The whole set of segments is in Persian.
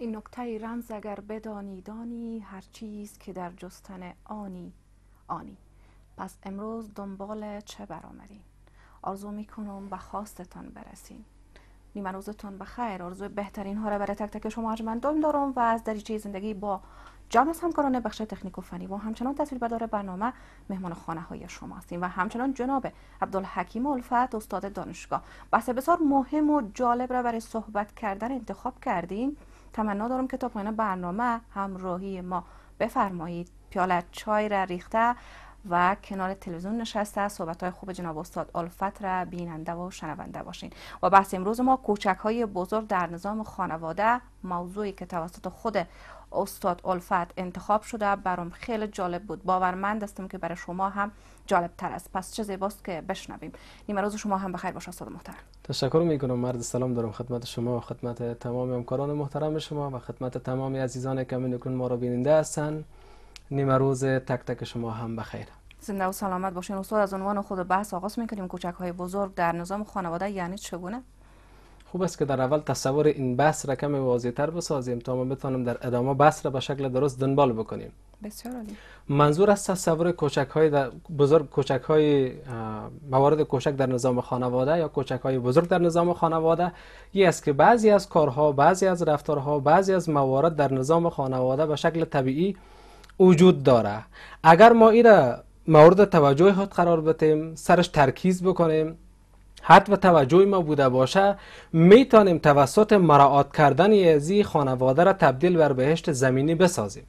این نکته رمز اگر بدانی دانی، هر چیز که در جستن آنی آنی. پس امروز دنبال چه برآمدین؟ آرزو میکنم به خواستتان برسین. نیمه روزتون بخیر. آرزوی بهترین ها را برای تک تک شما ارجمندان دارم و از دریچه زندگی با جمع از همکاران بخش تکنیک و فنی و همچنان تصویر بدار برنامه مهمان خانه های شما هستیم و همچنان جناب عبدالحکیم الفت استاد دانشگاه. بحث بسیار مهم و جالب را برای صحبت کردن انتخاب کردیم. تمنا دارم که تا پایان برنامه همراهی ما بفرمایید. پیاله چای را ریخته و کنار تلویزیون نشسته صحبت‌های خوب جناب استاد الفت را بیننده و شنونده باشین. و بحث امروز ما کوچک‌های بزرگ در نظام خانواده، موضوعی که توسط خود استاد الفت انتخاب شده برام خیلی جالب بود. باورمند هستم که برای شما هم جالب تر است. پس چه زیباست که بشنویم. نیمه روز شما هم بخیر باشه استاد محترم. تشکر میکنم. مرد سلام دارم خدمت شما و خدمت تمام همکاران محترم شما و خدمت تمام عزیزان که همین ما را بیننده هستند. نیمه روز تک تک شما هم بخیر. زنده و سلامت باشین. استاد از عنوان خود بحث آغاز میکنیم. کوچک‌های بزرگ در نظام خانواده یعنی چگونه؟ خوب است که در اول تصور این بحث را کمی واضح‌تر بسازیم تا ما بتونیم در ادامه بحث را به شکل درست دنبال بکنیم. بسیار عالی. منظور از تصور کوچک‌های بزرگ، کوچک‌های موارد کوچک در نظام خانواده یا کوچک‌های بزرگ در نظام خانواده این است که بعضی از کارها، بعضی از رفتارها، بعضی از موارد در نظام خانواده به شکل طبیعی وجود داره. اگر ما این را مورد توجه خود قرار بدیم، سرش ترکیز بکنیم، حد و توجه ما بوده باشه، میتونیم توسط مراعات کردن ازی خانواده را تبدیل بر بهشت زمینی بسازیم.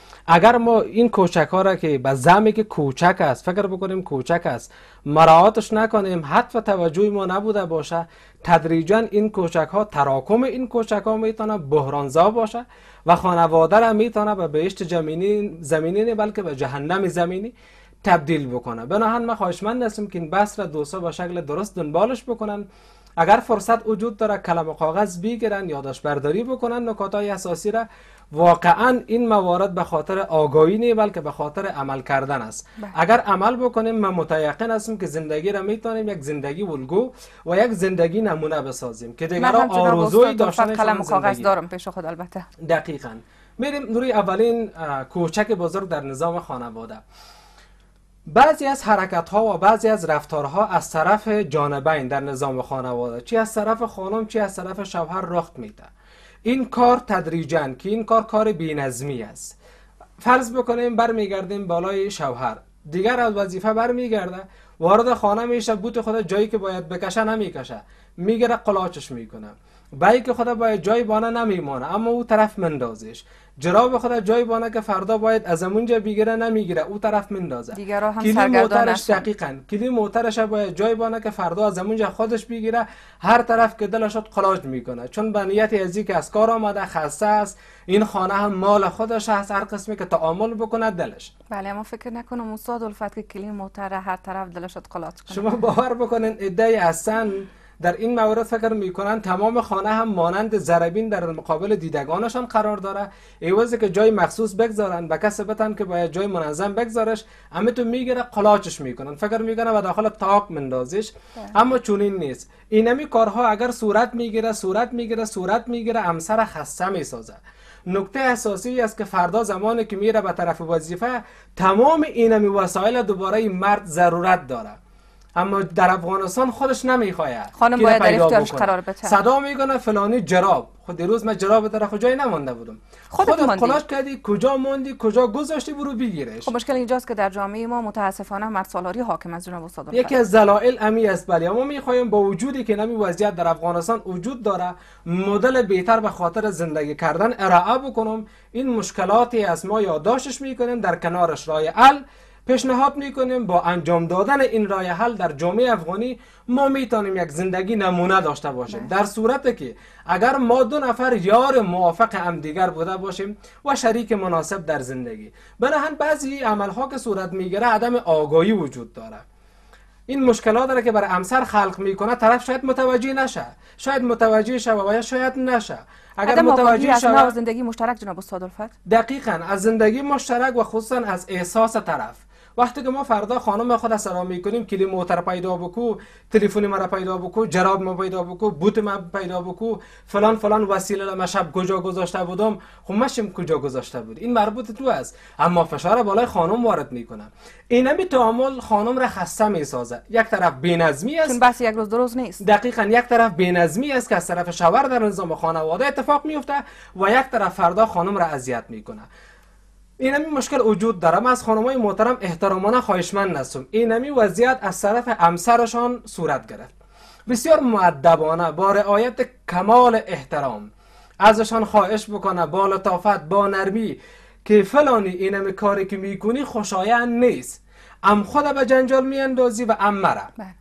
اگر ما این کوچک ها را که به زعمی که کوچک است فکر بکنیم کوچک است، مراعاتش نکنیم، حد و توجه ما نبوده باشه، تدریجا این کوچک ها، تراکم این کوچک ها میتونه بحرانزا باشه و خانواده را میتونه به بهشت زمینی نه بلکه به جهنم زمینی تبدیل بکنه. بنابراین ما خواهشمند هستیم که این بحث را دوستا به شکل درست دنبالش بکنن. اگر فرصت وجود داره قلم و کاغذ بگیرن، یادداشت برداری بکنن نکاتهای اساسی را. واقعا این موارد به خاطر آگاهی نه بلکه به خاطر عمل کردن است. اگر عمل بکنیم من متیقن هستم که زندگی را میتونیم یک زندگی الگو و یک زندگی نمونه بسازیم که دیگران آرزوی داشتن قلم و کاغذ دارم پیش خود. البته دقیقاً میریم روی اولین کوچک بزرگ در نظام خانواده. بعضی از حرکت ها و بعضی از رفتارها از طرف جانبین در نظام خانواده، چی از طرف خانم چی از طرف شوهر رخ میده. این کار تدریجاً که این کار بی‌نظمی است. فرض بکنیم برمیگردیم بالای شوهر، دیگر از وظیفه برمیگرده، وارد خانه میشه، بوت خود جایی که باید بکشه نمیکشه، میگیره قلاچش میکنه. بایی که خود باید جای بانه نمیمانه اما او طرف مندازش. جراب خود جای بانه که فردا باید از اونجا بگیره نمیگیره، او طرف مندازه. دیگرها هم سرگردان هستن. دقیقاً کلی موترش باید جای بانه که فردا از اونجا خودش بگیره، هر طرف که دلش شد قلاج میکنه، چون به نیت ازی که از کار آمده، خسته است، این خانه هم مال خودش هست، هر قسمی که تعامل بکنه دلش. بله اما فکر نکنم استاد الفت که کلی موتر هر طرف دلش شد قلاج کنه. شما باور بکنین ادعای هستن در این مورد فکر میکنن تمام خانه هم مانند زربین در مقابل دیدگانشان قرار داره، ایوازی که جای مخصوص بگذارن به کس بتن که باید جای منظم بگذارش، اما تو میگیره قلاچش میکنن، فکر میکنن و داخل تاق مندازش. اما چونین نیست. اینمی کارها اگر صورت میگیره همسر خسته میسازه. نکته اساسی است که فردا زمانی که میره به طرف وظیفه، تمام اینمی وسایل دوباره مرد ضرورت داره. اما در افغانستان خودش نمیخواد، خانم باید در اختیارش قرار بده. صدا میکنه فلانی جراب، خود دیروز من جراب در خود جای نمونده بودم، خودت قلاش کردی، کجا موندی، کجا گذاشتی، برو بگیرش. خب مشکل اینجاست که در جامعه ما متاسفانه مرد سالاری حاکم از جناب استاد. یکی از دلایل امی است. بله ما میخوایم با وجودی که نمی وضعیت در افغانستان وجود داره، مدل بهتر به خاطر زندگی کردن ارائه بکنم. این مشکلاتی از ما یادداشتش میکنیم، در کنارش راه حل پیشنهاد میکنیم. با انجام دادن این راه حل در جامعه افغانی ما میتونیم یک زندگی نمونه داشته باشیم، در صورتی که اگر ما دو نفر یار موافق هم دیگر بوده باشیم و شریک مناسب در زندگی. بنابراین بعضی عملها که صورت میگیره عدم آگاهی وجود داره. این مشکلات داره که برای همسر خلق میکنه، طرف شاید متوجه نشه، شاید متوجه شه و شاید نشه. اگر متوجه شه از زندگی مشترک جناب استاد الفت، دقیقاً از زندگی مشترک و خصوصا از احساس طرف وقتی که ما فردا خانم خود سلام میکنیم کلی موتر پیدا بکو، تلفن مرا پیدا بکو، جراب ما پیدا بکو، بوت ما پیدا بکو، فلان وسیله ما شب کجا گذاشته بودم، خب ماشم کجا گذاشته بود، این مربوط تو است. اما فشار بالای خانم وارد میکنه. اینمی تعامل خانم را خسته میسازه. یک طرف بی‌نظمی است، چون بس یک روز دو روز نیست. دقیقاً یک طرف بی‌نظمی است که از طرف شوهر در نظام خانواده اتفاق میفته و یک طرف فردا خانم را اذیت میکنه. اینمی مشکل وجود داره. من از خانمای محترم احترامانه خواهشمند هستم اینمی وضعیت از طرف همسرشان صورت گرفت، بسیار مؤدبانه با رعایت کمال احترام ازشان خواهش بکنه با لطافت با نرمی که فلانی اینمی کاری که میکنی خوشایند نیست، ام خود به جنجال میاندازی و ام مرا.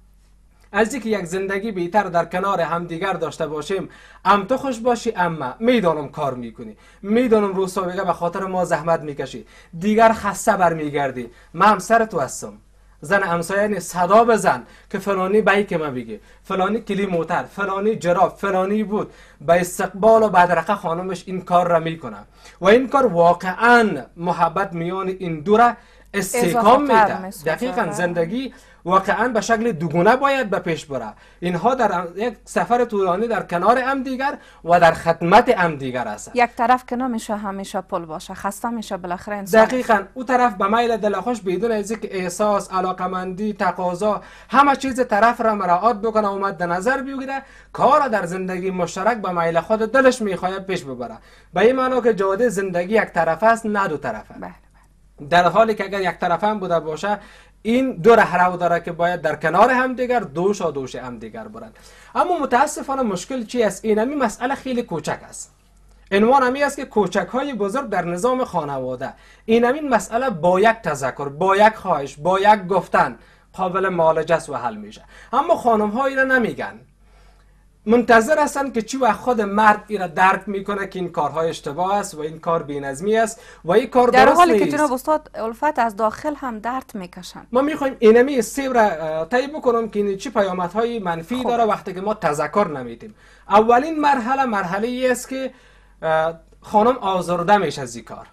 از اینکه یک زندگی بهتر در کنار همدیگر داشته باشیم، ام تو خوش باشی، اما میدانم کار میکنی، میدانم روز به خاطر ما زحمت میکشی، دیگر خسته برمیگردی، من همسر تو هستم. زن همسایه صدا بزن که فلانی بیک ما بگه، فلانی کلی موتر، فلانی جراب، فلانی بود، به استقبال و بدرقه خانمش این کار را میکنه و این کار واقعا محبت میان این دو را استحکام میده. دقیقاً زندگی واقعا به شکل دوگونه باید به پیش بره. اینها در یک سفر طولانی در کنار هم دیگر و در خدمت هم دیگر است. یک طرف که نمیشه همیشه پل باشه، خسته میشه بالاخره انسان. دقیقاً اون طرف به میل دلخوش بدون از اینکه احساس، علاقمندی، تقاضا همه چیز طرف را مراعات بکنه و مد نظر بگیره، کار در زندگی مشترک به میل خود دلش میخواد پیش ببره. به این معنی که جاده زندگی یک طرفه است، نه دو طرفه. در حالی که اگر یک طرفه هم بوده باشه، این دو رهرو داره که باید در کنار هم دیگر دوش هم دیگر برند. اما متاسفانه مشکل چی است؟ اینمی مسئله خیلی کوچک است. عنوان همی است که کوچک های بزرگ در نظام خانواده. اینمی مسئله با یک تذکر، با یک خواهش، با یک گفتن قابل معالجه است و حل میشه. اما خانم ها اینا نمیگن، منتظر هستند که چی وقت خود مرد اینا درک میکنه که این کارهای اشتباه است و این کار بی‌نظمی است و این کار درست نیست. در حالی که جناب استاد الفت از داخل هم درد میکشن. ما میخوایم اینمی سیب را طی بکنم که این چی پیامدهای منفی داره وقتی که ما تذکر نمیدیم. اولین مرحله ای است که خانم آزرده میشه از این کار.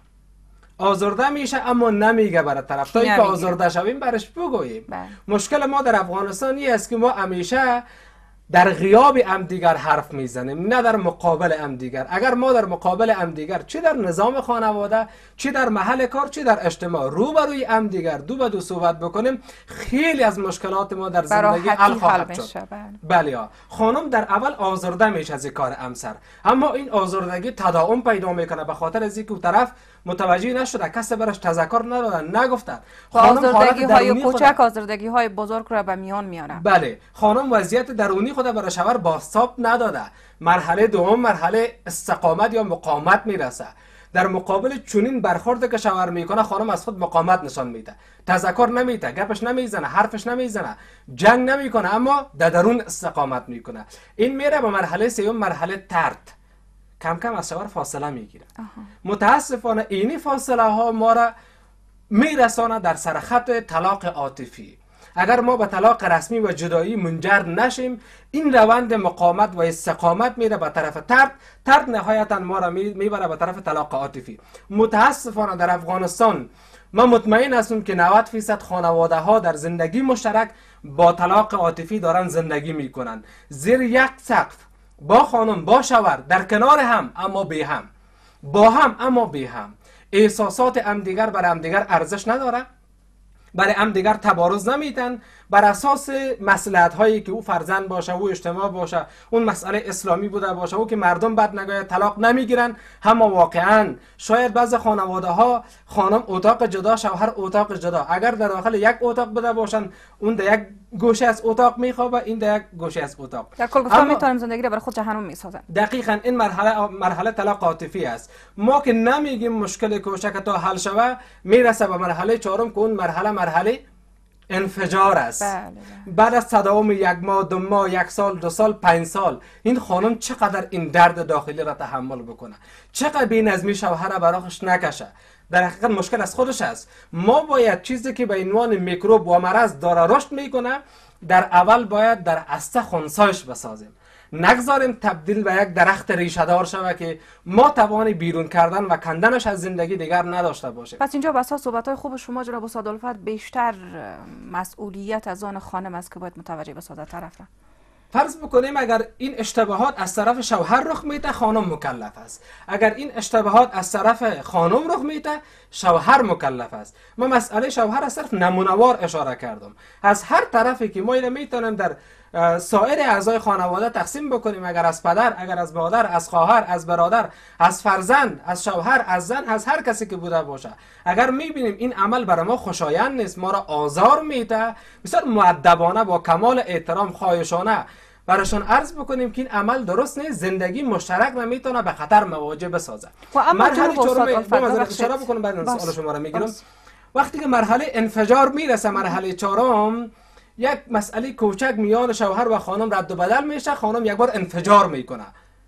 آزرده میشه اما نمیگه برای طرف. تا اینکه آزرده شویم برش بگوییم. مشکل ما در افغانستان است که ما همیشه در غیاب همدیگر حرف میزنیم، نه در مقابل همدیگر. اگر ما در مقابل همدیگر چه در نظام خانواده، چه در محل کار، چه در اجتماع روبروی همدیگر دو به دو صحبت بکنیم، خیلی از مشکلات ما در زندگی حل خواهد شد. بله. خانم در اول آزرده میشه از کار همسر، اما این آزردگی تداوم پیدا میکنه به خاطر از اینکه طرف متوجه نشده، کسی برش تذکر ندادن، نگفتن. آزردگی های کوچک آزردگی های بزرگ را به میان میاره. بله. خانم وضعیت درونی خود برای شوهر بازتاب نداده. مرحله دوم مرحله استقامت یا مقاومت میرسه. در مقابل چنین برخورد که شوهر میکنه، خانم از خود مقاومت نشان میده، تذکر نمیده، گپش نمیزنه، حرفش نمیزنه، جنگ نمیکنه، اما در درون استقامت میکنه. این میره به مرحله سوم، مرحله طرد. کم کم از شوهر فاصله میگیره. متاسفانه اینی فاصله ها ما را میرسانه در سرخط طلاق عاطفی. اگر ما به طلاق رسمی و جدایی منجر نشیم، این روند مقاومت و استقامت میره به طرف طرد نهایتا ما را میبره به طرف طلاق عاطفی. متاسفانه در افغانستان من مطمئن هستم که 90% خانواده ها در زندگی مشترک با طلاق عاطفی دارن زندگی میکنن، زیر یک سقف، با خانم با شوهر، در کنار هم اما بی هم، با هم اما بی هم. احساسات همدیگر برای همدیگر ارزش نداره، برای همدیگر تبارز نمیدن، بر اساس مصلحت هایی که او فرزند باشه، او اجتماع باشه، اون مسئله اسلامی بوده باشه، او که مردم بد نگاید طلاق نمیگیرن. اما واقعا شاید بعض خانواده ها خانم اتاق جدا، شوهر اتاق جدا. اگر در داخل یک اتاق بوده باشن، اون در یک گوشه از اتاق میخوابه، این در یک گوشه از اتاق. در کل گفتم میتونیم زندگی رو برای خود جهنم میسازن. دقیقاً این مرحله طلاق عاطفی است. ما که نمیگیم مشکل کوچک تا حل شوه، میرسه به مرحله چهارم که اون مرحله انفجار است. بعد از تداوم یک ماه، 2 ماه، 1 سال، 2 سال، 5 سال، این خانم چقدر این درد داخلی را تحمل بکنه، چقدر بی‌نظمی شوهر براش نکشه. در حقیقت مشکل از خودش است. ما باید چیزی که به عنوان میکروب و مرض داره رشد میکنه، در اول باید در هسته خنثیش بسازیم. نگذاریم تبدیل به یک درخت ریشه دار شود که ما توان بیرون کردن و کندنش از زندگی دیگر نداشته باشیم. پس اینجا بسا صحبت‌های خوب شما جناب استاد الفت بیشتر مسئولیت از آن خانم است که باید متوجه به ساده طرف را. فرض بکنیم اگر این اشتباهات از طرف شوهر رخ میده خانم مکلف است، اگر این اشتباهات از طرف خانم رخ میده شوهر مکلف است. ما مسئله شوهر از صرف نمونه‌وار اشاره کردم. از هر طرفی که ما اینو میتونیم در سایر اعضای خانواده تقسیم بکنیم، اگر از پدر، اگر از مادر، از خواهر، از برادر، از فرزند، از شوهر، از زن، از هر کسی که بوده باشه، اگر میبینیم این عمل برای ما خوشایند نیست، ما را آزار میده، بسیار مؤدبانه با کمال احترام خواهشانه براشون عرض بکنیم که این عمل درست نیست، زندگی مشترک نمیتونه به خطر مواجه بسازه. و اما مرحله چهارم اشاره بکنم بعد سوال شما را میگیرم. وقتی که مرحله انفجار میرسه، مرحله چهارم، یک مسئله کوچک میان شوهر و خانم رد و بدل میشه، خانم یک بار انفجار میکنه،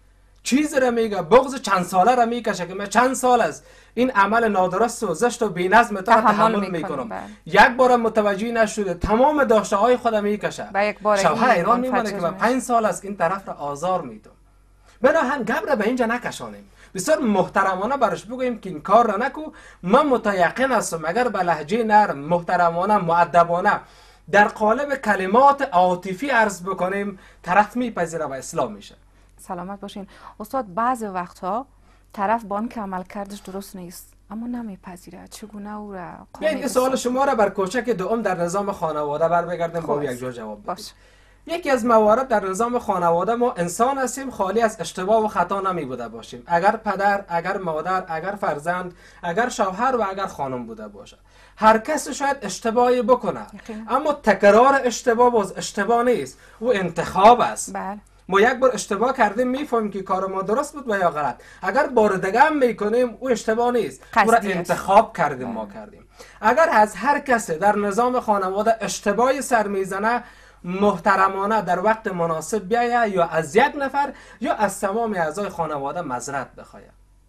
چیز را میگه، بغض چند ساله را میکشه که من چند سال است این عمل نادرست و زشت و بی‌نظم تحمل میکنم. یک بار متوجه نشده تمام داشته های خودم میکشه. شوهر ایران میمونه که من 5 سال است این طرف را آزار میدم. بنابراین گپ را به اینجا نکشانیم، بسیار محترمانه برش بگوییم که این کار را نکو. من متیقن هستم اگر به لهجه نرم، محترمانه، مؤدبانه در قالب کلمات عاطفی عرض بکنیم، طرف میپذیره و اصلاح میشه. سلامت باشین استاد. بعضی وقتها طرف با آن که عمل کردش درست نیست اما نمیپذیره، چگونه او را این سوال شما را بر کوچک دوم در نظام خانواده بر بگردیم با یک جور جواب بدیم. یکی از موارد در نظام خانواده ما انسان هستیم، خالی از اشتباه و خطا نمی بوده باشیم. اگر پدر، اگر مادر، اگر فرزند، اگر شوهر و اگر خانم بوده باشه، هر کس شاید اشتباهی بکنه، اما تکرار اشتباه باز اشتباه نیست، او انتخاب است. بله. ما یک بار اشتباه کردیم میفهمیم که کار ما درست بود و یا غلط. اگر بار دیگه هم میکنیم او اشتباه نیست، او را انتخاب کردیم. ما کردیم. اگر از هر کسی در نظام خانواده اشتباهی سر میزنه، محترمانه در وقت مناسب بیایه، یا از یک نفر یا از تمام اعضای خانواده معذرت بخواه.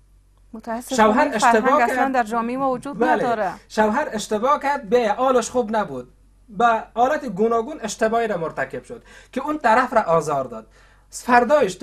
شوهر اشتباه کرد، در جامعه ما وجود نداره. شوهر اشتباه کرد، به حالش خوب نبود، به حالت گوناگون اشتباهی را مرتکب شد که اون طرف را آزار داد. فردایش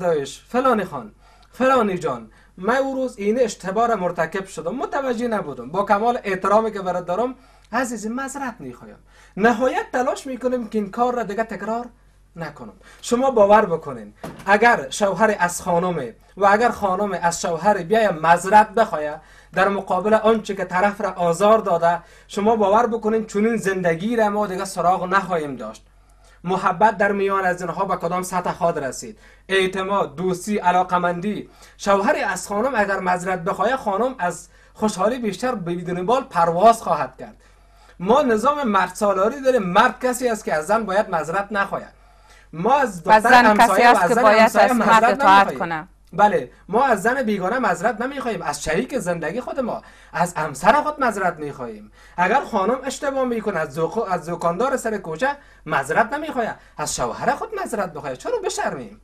فلانی خان، فلانی جان، من اون روز این اشتباه را مرتکب شدم، متوجه نبودم، با کمال احترامی که برات دارم عزیزی معذرت میخوایم. نهایت تلاش میکنیم که این کار را دیگه تکرار نکنم. شما باور بکنین اگر شوهر از خانم و اگر خانم از شوهر بیاید معذرت بخواه در مقابل آنچه که طرف را آزار داده، شما باور بکنین چنین زندگی را ما دیگه سراغ نخواهیم داشت. محبت در میان از اینها به کدام سطح خواهد رسید؟ اعتماد، دوستی، علاقمندی. شوهر از خانم اگر معذرت بخواه، خانم از خوشحالی بیشتر بدون بال پرواز خواهد کرد. ما نظام مرد سالاری داریم، مرد کسی است که از زن باید معذرت نخواه. ما از دختر همسایه و از زن همسایه معذرت نمیخوایم. بله، ما از زن بیگانه معذرت نمیخوایم، از شریک زندگی خود ما، از همسر خود معذرت میخوایم. اگر خانم اشتباه میکنه از دکاندار سر کوچه معذرت نمیخواد، از شوهر خود معذرت بخواد. چرا بشرمیم؟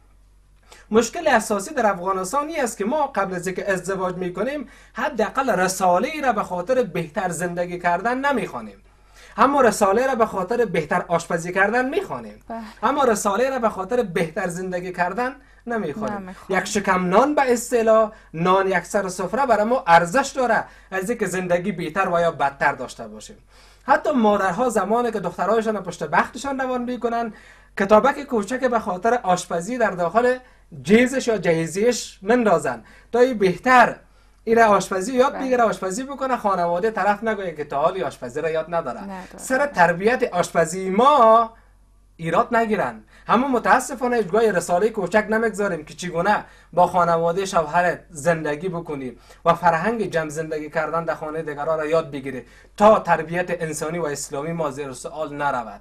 مشکل اساسی در افغانستان این است که ما قبل از اینکه ازدواج میکنیم حداقل رساله را به خاطر بهتر زندگی کردن نمیخوانیم. اما رساله را به خاطر بهتر آشپزی کردن میخوانیم، اما رساله را به خاطر بهتر زندگی کردن نمیخوانیم. یک شکم نان به اصطلاح، نان یک سر سفره برای ما ارزش داره از اینکه زندگی بهتر و یا بدتر داشته باشیم. حتی مادرها زمانی که دخترایشان پشت بختشان روان میکنن، کتابک کوچک به خاطر آشپزی در داخل جیزش یا جهیزیش مندازن تا این بهتر این آشپزی یاد بگیره، آشپزی بکنه، خانواده طرف نگویه که تا حالی آشپزی را یاد نداره. سر تربیت آشپزی ما ایراد نگیرن. همون متاسفانه جای رساله کوچک نمیگذاریم که چگونه با خانواده شوهر زندگی بکنیم و فرهنگ جمع زندگی کردن در خانه دیگران را یاد بگیره تا تربیت انسانی و اسلامی ما زیر سوال نرود.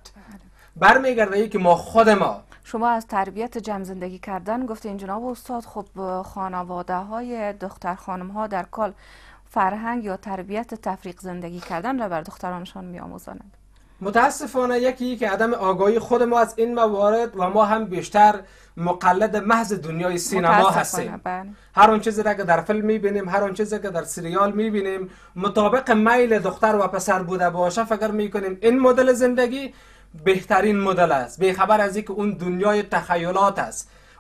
برمیگرده که ما خود ما شما از تربیت جمع زندگی کردن گفتین جناب استاد. خب خانواده های دختر خانم ها در کل فرهنگ یا تربیت تفریق زندگی کردن را بر دخترانشان می آموزانند. متاسفانه یکی که عدم آگاهی خود ما از این موارد و ما هم بیشتر مقلد محض دنیای سینما هستیم. هر اون چیزی را که در فیلم میبینیم، هر اون چیزی که در سریال میبینیم مطابق میل دختر و پسر بوده باشه فکر میکنیم این مدل زندگی بهترین مدل است، بی خبر از اینکه اون دنیای تخیلات است،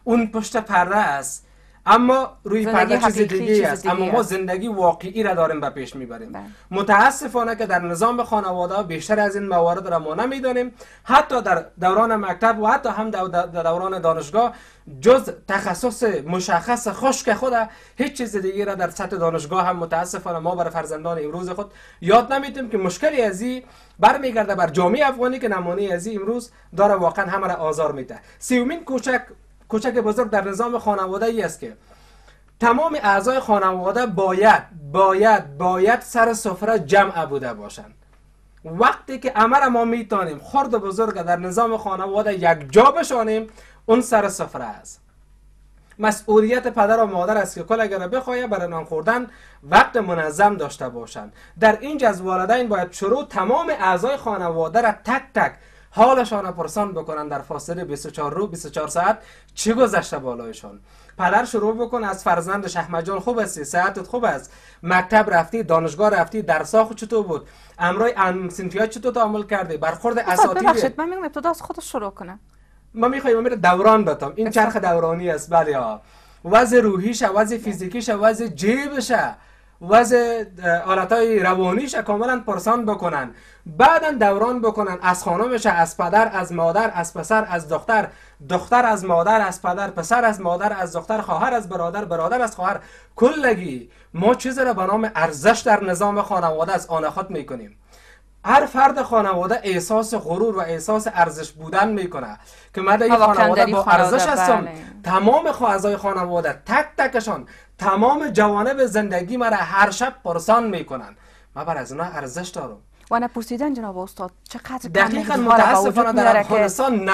اون پشت پرده است، اما روی پرده چیز دیگه است، اما ما زندگی واقعی را داریم به پیش میبریم. متاسفانه که در نظام خانواده بیشتر از این موارد را ما نمیدانیم. حتی در دوران مکتب و حتی هم در دوران دانشگاه جز تخصص مشخص خشک خود هیچ چیز دیگه را در سطح دانشگاه هم متاسفانه ما برای فرزندان امروز خود یاد نمیدیم که مشکلی ازی برمیگرده بر جامعه افغانی که نمونه ازی امروز داره واقعا همه را آزار میده. سیومین کوچک بزرگ در نظام خانواده ای است که تمام اعضای خانواده باید سر سفره جمع بوده باشند. وقتی که امر ما میتونیم خرد و بزرگ در نظام خانواده یک جا بشانیم، اون سر سفره است. مسئولیت پدر و مادر است که کل اگر بخواهد برای نان خوردن وقت منظم داشته باشند. در اینجا از والدین باید شروع تمام اعضای خانواده را تک تک حالشان را پرسان بکنن در فاصله 24 ساعت چی گذشته بالایشان. پدر شروع بکن از فرزندش: احمد جان خوب هستی؟ صحتت خوب است؟ مکتب رفتی؟ دانشگاه رفتی؟ درس‌ها چطور بود؟ امرای صنفیات چطور تعامل کردی؟ برخورد اساتید؟ ببخشید من میگم ابتدا از خودش شروع کنم. ما میخوایم میره دوران بتم. این چرخ دورانی است. بله ها. وضع روحیش، وضع فیزیکیش، وضع جیبش، وضع حالتهای روانیش کاملا پرسان بکنن. بعدا دوران بکنن از خانمش، از پدر، از مادر، از پسر، از دختر، دختر از مادر، از پدر، پسر از مادر، از دختر، خواهر از برادر، برادر از خواهر. کلگی ما چیزی را به نام ارزش در نظام خانواده از آن خود میکنیم. هر فرد خانواده احساس غرور و احساس ارزش بودن میکنه که من در خانواده با ارزش هستم. تمام اعضای خانواده تک تکشان تمام جوانب زندگی مرا هر شب پرسان میکنن. من بر از اونا ارزش دارم. و نپرسیدن جناب استاد چقدر دقیقاً متاسفانه در افغانستان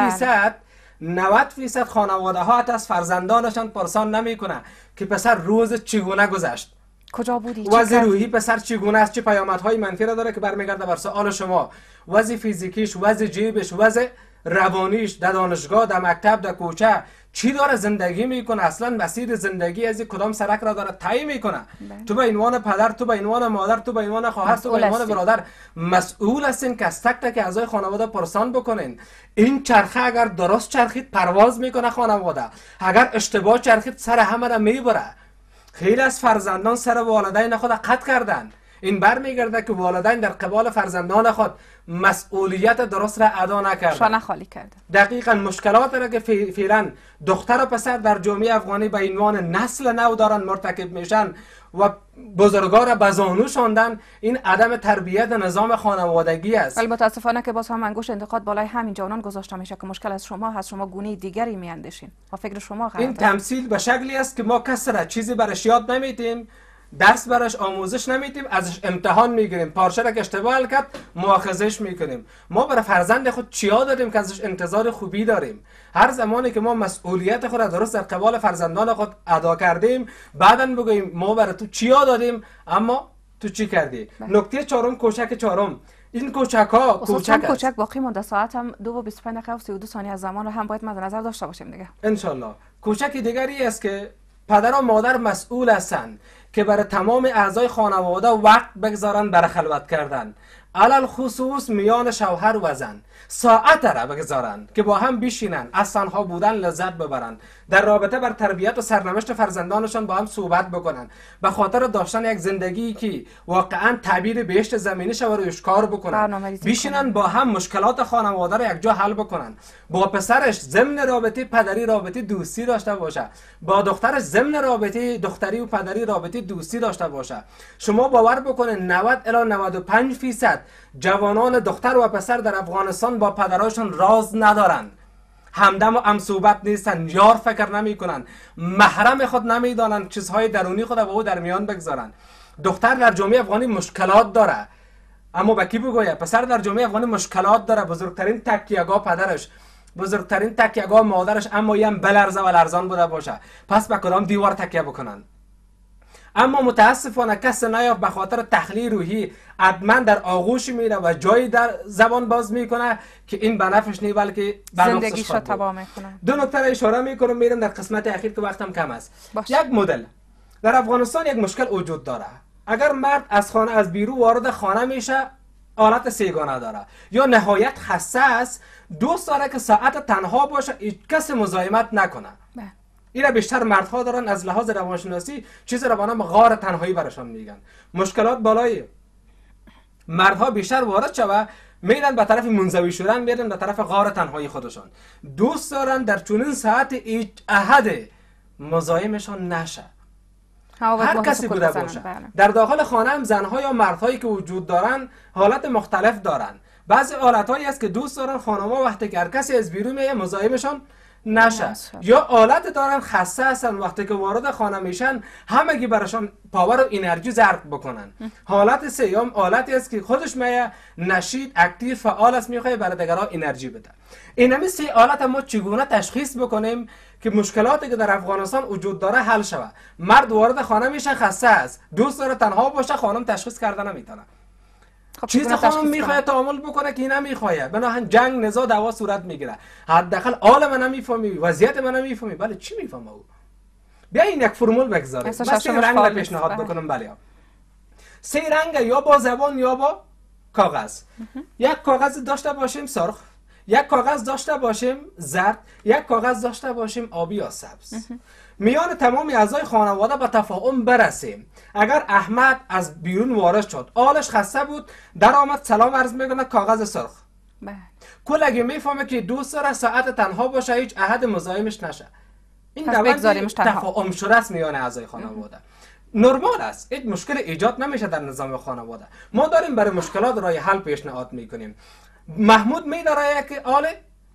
90% خانواده ها حتی از فرزندانشان پرسان نمیکنه که پسر روز چگونه گذشت، کجا بودی، وضع روحی پسر چگونه است، چه پیامدهای منفی را داره که برمیگرده بر سوال شما. وضع فیزیکیش، وضع جیبش، وضع روانیش، در دانشگاه، در مکتب، در کوچه چی داره زندگی میکنه، اصلا مسیر زندگی از کدام سرک را داره طی میکنه. تو به عنوان پدر، تو به عنوان مادر، تو به عنوان خواهر، تو به عنوان برادر مسئول هستین که از تک تک اعضای خانواده پرسان بکنین. این چرخه اگر درست چرخید پرواز میکنه خانواده، اگر اشتباه چرخید سر همه را میبره. خیلی از فرزندان سر والدین خود قطع کردن. این برمیگرده که والدین در قبال فرزندان خود مسئولیت درست را ادا نکردن، شانه خالی کردن. دقیقاً مشکلات را که فعلا دختر و پسر در جامعه افغانی به عنوان نسل نو دارن مرتکب میشن و بزرگان را به زانو شاندن، این عدم تربیت نظام خانوادگی است. ولی متاسفانه که باز هم انگشت انتقاد بالای همین جوانان گذاشته میشه که مشکل از شما هست، شما گونه دیگری میاندیشین و فکر شما غلطه. این تمثیل به شکلی است که ما کسی را چیزی برش یاد نمیدیم، درس براش آموزش نمیدیم، ازش امتحان میگیریم، پارچه را که اشتباه حل کرد مؤاخذهش میکنیم. ما برای فرزند خود چیا داریم که ازش انتظار خوبی داریم؟ هر زمانی که ما مسئولیت خود را درست در قبال فرزندان خود ادا کردیم، بعداً بگوییم ما برای تو چیا دادیم اما تو چی کردی؟ نکته چهارم، کوچک چهارم. این کوچک ها کوچک باقی مونده، ساعت هم 2:25 و 32 ثانیه از زمان رو هم باید مد نظر داشته باشیم دیگه. ان شاء الله. کوچک دیگری است که پدر و مادر مسئول هستند که برای تمام اعضای خانواده وقت بگذارن برای خلوت کردن، علل خصوص میان شوهر و زن ساعت را بگذارن که با هم بشینن، از تنها بودن لذت ببرن، در رابطه بر تربیت و سرنوشت فرزندانشان با هم صحبت بکنن، به خاطر داشتن یک زندگی که واقعا تعبیر بهشت زمینی شود و اشکار بکنن، بشینن با هم مشکلات خانواده را یک جا حل بکنن. با پسرش ضمن رابطه پدری رابطه دوستی داشته باشه، با دخترش ضمن رابطه دختری و پدری رابطه دوستی داشته باشه. شما باور بکنید 90 الی 95% جوانان دختر و پسر در افغانستان با پدراشون راز ندارن، همدم و همصحبت نیستن، یار فکر نمی کنن، محرم خود نمیدانن، چیزهای درونی خود با او در میان بگذارن. دختر در جامعه افغانی مشکلات داره، اما با کی بگوید؟ پسر در جامعه افغانی مشکلات داره. بزرگترین تکیه‌گاه پدرش، بزرگترین تکیه‌گاه مادرش، اما یم بلرزه و لرزان بوده باشه، پس به کدام دیوار تکیه بکنن؟ اما متاسفانه کس نیافت به خاطر تخلیه روحی حتما در آغوش میره و جایی در زبان باز میکنه که این به نفعش نی بلکه به زندگیش رو تباه میکنه. دو نکته را اشاره میکنم میرم در قسمت اخیر که وقتم کم است. یک مدل در افغانستان یک مشکل وجود داره. اگر مرد از خانه از بیرون وارد خانه میشه آلت سیگانه داره یا نهایت خسته است، دوست داره که ساعت تنها باشه، هیچ کس مزاحمت نکنه. اینا بیشتر مردها دارن، از لحاظ روانشناسی چیزی را به نام غار تنهایی برشان میگن. مشکلات بالای مردها بیشتر وارد شوه، میرن به طرف منزوی شدن، میرن به طرف غار تنهایی خودشان. دوست دارن در چنین ساعت هیچ احد مزاحمشان نشه، هر کسی بوده باشه. در داخل خانه هم زنها یا مردهایی که وجود دارن حالت مختلف دارن. بعضی حالتهایی است که دوست دارن خانم‌ها وقتی که هر کسی از بیرون میاد مزاحمشان نشه، یا حالت دارن خسته هستن وقتی که وارد خانه میشن همگی براشان پاور و انرژی ضرب بکنن. حالت سوم حالتی است که خودش میه نشید، اکتیو، فعال است، میخواد برای دیگران انرژی بده. اینمی سه حالت ما چگونه تشخیص بکنیم که مشکلاتی که در افغانستان وجود داره حل شود؟ مرد وارد خانه میشه خسته است، دوست داره تنها باشه، خانم تشخیص کرده نمیتونه. خب چیز خانم میخواد تعامل بکنه که نمیخواد، بنابراین جنگ، نزاع، دعوا صورت میگیره. حداقل حال من نمیفهمی، وضعیت من نمیفهمی. بله چی میفهمه او؟ بیا این یک فرمول بگذاریم، بس این رنگ رو پیشنهاد بکنم. بله سه رنگ، یا با زبان یا با کاغذ. یک کاغذ داشته باشیم سرخ، یک کاغذ داشته باشیم زرد، یک کاغذ داشته باشیم آبی یا سبز. میان تمام اعضای خانواده به تفاهم برسیم. اگر احمد از بیرون وارد شد، حالش خسته بود، در آمد سلام عرض میکنه، کاغذ سرخ. کلگی میفهمه که دوست داره ساعت تنها باشه، هیچ احد مزاحمش نشه. این روند تفاهم شده است میان اعضای خانواده. نرمال است، هیچ مشکل ایجاد نمیشه در نظام خانواده. ما داریم برای مشکلات راه حل پیشنهاد میکنیم. محمود میداره که آله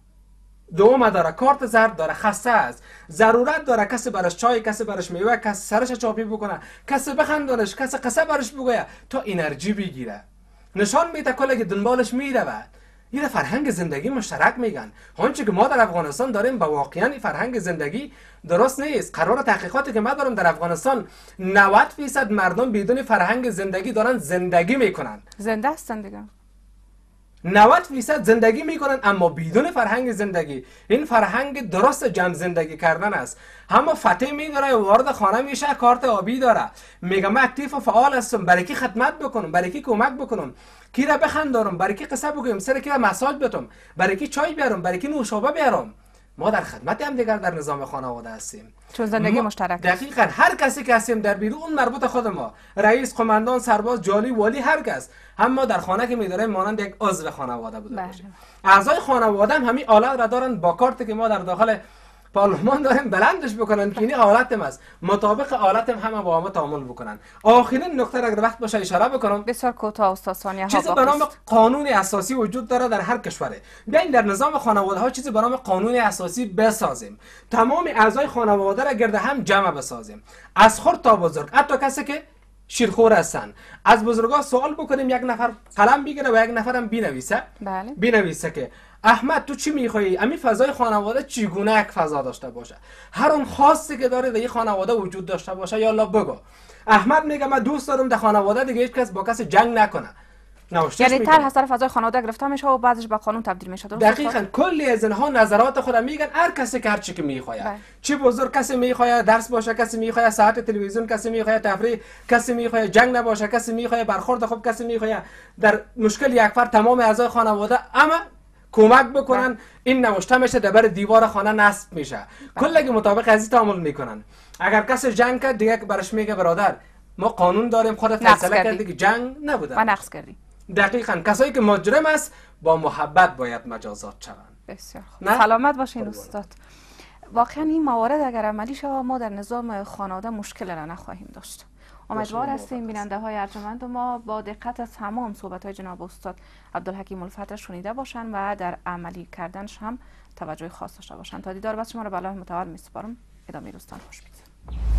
دوم داره، کارت زرد داره، خسته است، ضرورت داره کسی برش چای، کسی برش میوه، کسی سرش چاپی بکنه، کسی بخندانش، کسی قصه برش بگویه تا انرژی بگیره. نشان میده کلا که دنبالش میره. این فرهنگ زندگی مشترک میگن. آنچه که ما در افغانستان داریم با واقعا فرهنگ زندگی درست نیست. قرار تحقیقاتی که ما دارم در افغانستان 90% مردم بدون فرهنگ زندگی دارن زندگی میکنن. زنده هستن دیگه. 90% زندگی میکنن اما بدون فرهنگ زندگی. این فرهنگ درست جمع زندگی کردن است. اما فتح میداره، وارد خانه میشه، کارت آبی داره، میگه من اکتیو و فعال هستم، برای کی خدمت بکنم، برای کی کمک بکنم، کی را بخندارم، برای کی قصه بگویم، سر کی را مساج بدم، برای کی چای بیارم، برای کی نوشابه بیارم. ما در خدمت هم دیگر در نظام خانواده هستیم، چون زندگی مشترک. دقیقاً هر کسی که هستیم در بیرون مربوط خود ما، رئیس، قماندان، سرباز، جالی، والی، هر کس هم ما در خانه که می‌داریم مانند یک عضو خانواده بوده باشیم. اعضای خانواده هم همین حالت را دارن، با کارتی که ما در داخل پارلمان داریم بلندش بکنن که این حالتم است، مطابق حالتم همه با ما تعامل بکنن. آخرین نکته را اگر وقت باشه اشاره بکنم، بسیار کوتاه استاد ثانیه ها. چیزی به نام قانون اساسی وجود داره در هر کشوره. بیاین در نظام خانواده ها چیزی به نام قانون اساسی بسازیم، تمام اعضای خانواده را گرد هم جمع بسازیم، از خرد تا بزرگ، حتی کسی که شیرخور هستن. از بزرگا سوال بکنیم، یک نفر قلم بگیره و یک نفرم بنویسه. بله. بنویسه که احمد تو چی میخوایی؟ امی فضای خانواده چگونه یک فضا داشته باشه؟ هر اون خاصی که داره در این خانواده وجود داشته باشه یا لا بگو. احمد میگه من دوست دارم در خانواده دیگه هیچ کس با کسی جنگ نکنه. یعنی طرح از طرف فضای خانواده گرفته میشه و بعدش به قانون تبدیل میشه. دقیقاً کلی از اینها نظرات خود میگن، هر کسی که هر چی که میخواد. چی بزرگ کسی میخواد درس باشه، کسی میخواد ساعت تلویزیون، کسی میخواد تفریح، کسی میخواد جنگ نباشه، کسی میخواد برخورد خوب، کسی میخواد در مشکل یک فرد تمام اعضای خانواده اما کمک بکنن. این نوشته میشه در دیوار خانه نصب میشه. کلگی مطابق از این تعامل میکنن. اگر کسی جنگ کرد دیگه برش میگه برادر ما قانون داریم، خودت فیصله کردی که جنگ نبوده. و نقض کردی. دقیقاً کسایی که مجرم است با محبت باید مجازات شوند. بسیار خوب. سلامت باشین استاد. واقعا این موارد اگر عملی شود ما در نظام خانواده مشکل را نخواهیم داشت. امیدوار هستیم بیننده های ارجمند ما با دقت از تمام صحبت های جناب استاد عبدالحکیم الفتح شنیده باشند و در عملی کردنش هم توجه خاص داشته باشند. تا دیدار بعد شما را به الله متعال میسپارم. ادامه روزتان خوش بگذرد.